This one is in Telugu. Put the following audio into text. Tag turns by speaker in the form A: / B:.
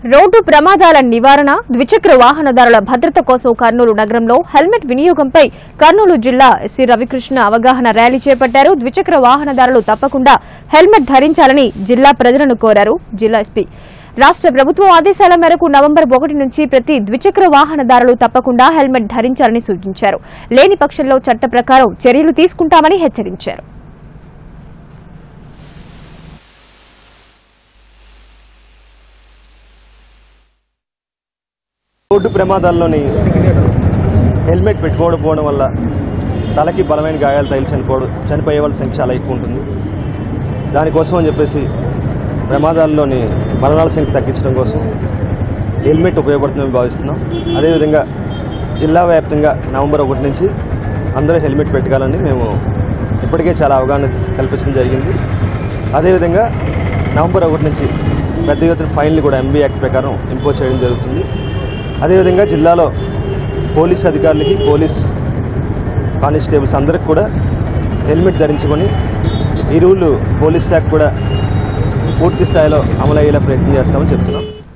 A: రోడ్డు ప్రమాదాల నివారణ ద్విచక్ర వాహనదారుల భద్రత కోసం కర్నూలు నగరంలో హెల్మెట్ వినియోగంపై కర్నూలు జిల్లా ఎస్సీ రవికృష్ణ అవగాహన ర్యాలీ చేపట్టారు. ద్విచక్ర వాహనదారులు తప్పకుండా హెల్మెట్ ధరించాలని జిల్లా ప్రజలను కోరారు. జిల్లా ఎస్పీ రాష్ట్ర ప్రభుత్వం ఆదేశాల మేరకు నవంబర్ 1 నుంచి ప్రతి ద్విచక్ర వాహనదారులు తప్పకుండా హెల్మెట్ ధరించాలని సూచించారు. లేని పక్షంలో చట్ట ప్రకారం చర్యలు తీసుకుంటామని హెచ్చరించారు.
B: రోడ్డు ప్రమాదాల్లోని హెల్మెట్ పెట్టుకోకపోవడం వల్ల తలకి బలమైన గాయాలు తగిలి చనిపోయే వాళ్ళ సంఖ్య చాలా ఎక్కువ ఉంటుంది. దానికోసం అని చెప్పేసి ప్రమాదాల్లోని మరణాల సంఖ్య తగ్గించడం కోసం హెల్మెట్ ఉపయోగపడుతుందని భావిస్తున్నాం. అదేవిధంగా జిల్లా వ్యాప్తంగా నవంబర్ 1 నుంచి అందరూ హెల్మెట్ పెట్టుకోవాలని మేము ఇప్పటికే చాలా అవగాహన కల్పించడం జరిగింది. అదేవిధంగా నవంబర్ 1 నుంచి పెద్ద ఎత్తున ఫైన్లు కూడా ఎంబీ యాక్ట్ ప్రకారం ఇంపోజ్ చేయడం జరుగుతుంది. అదేవిధంగా జిల్లాలో పోలీస్ అధికారులకి, పోలీస్ కానిస్టేబుల్స్ అందరికి కూడా హెల్మెట్ ధరించుకొని ఈ రూల్ పోలీస్ శాఖ కూడా పూర్తి స్థాయిలో అమలయ్యేలా ప్రయత్నం చేస్తామని చెప్తున్నాం.